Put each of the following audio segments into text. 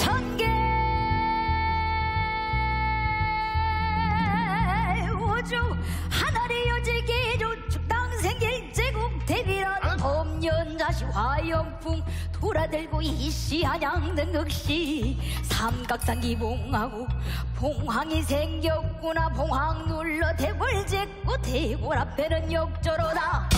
천개 우주 하늘의 요지기주 축당 생길 제국 대비란 범연자시 화염풍 돌아들고 이시한양 등극시 삼각산 기봉하고 봉황이 생겼구나. 봉황 눌러 대궐 짓고 대궐 앞에는 욕조로다.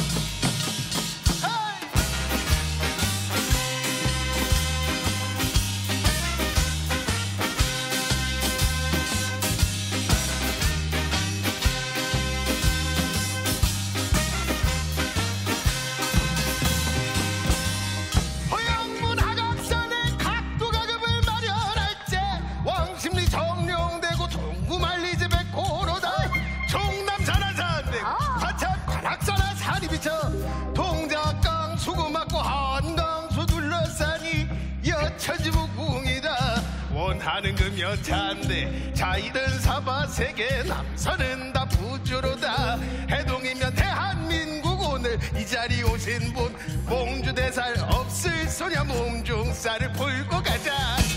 하는 그 여차인데 자이든 사바세계 남서는 다 부주로다. 해동이면 대한민국 오늘 이 자리 오신 분 몽주대살 없을 소냐 몸중살을 풀고 가자.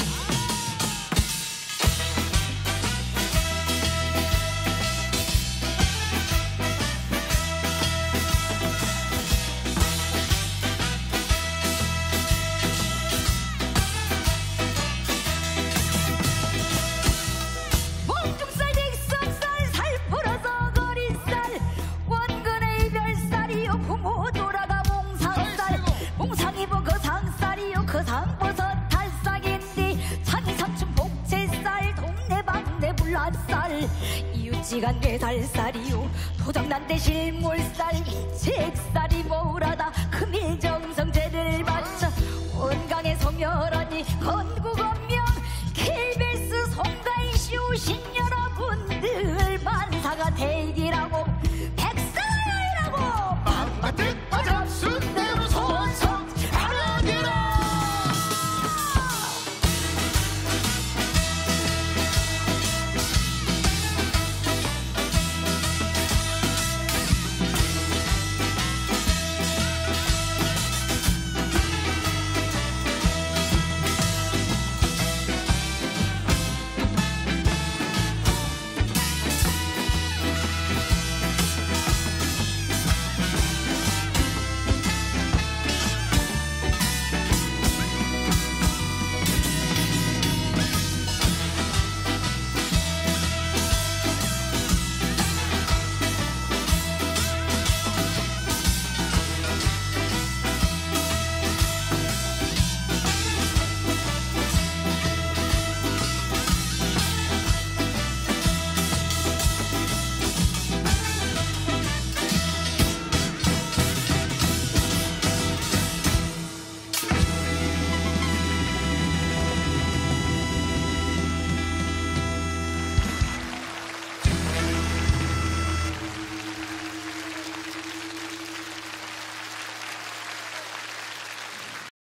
이웃지간 네살살이요 도장난데 실물살 인책살이 모라다 금일정성제를 바쳐 온강에 소멸하니 건국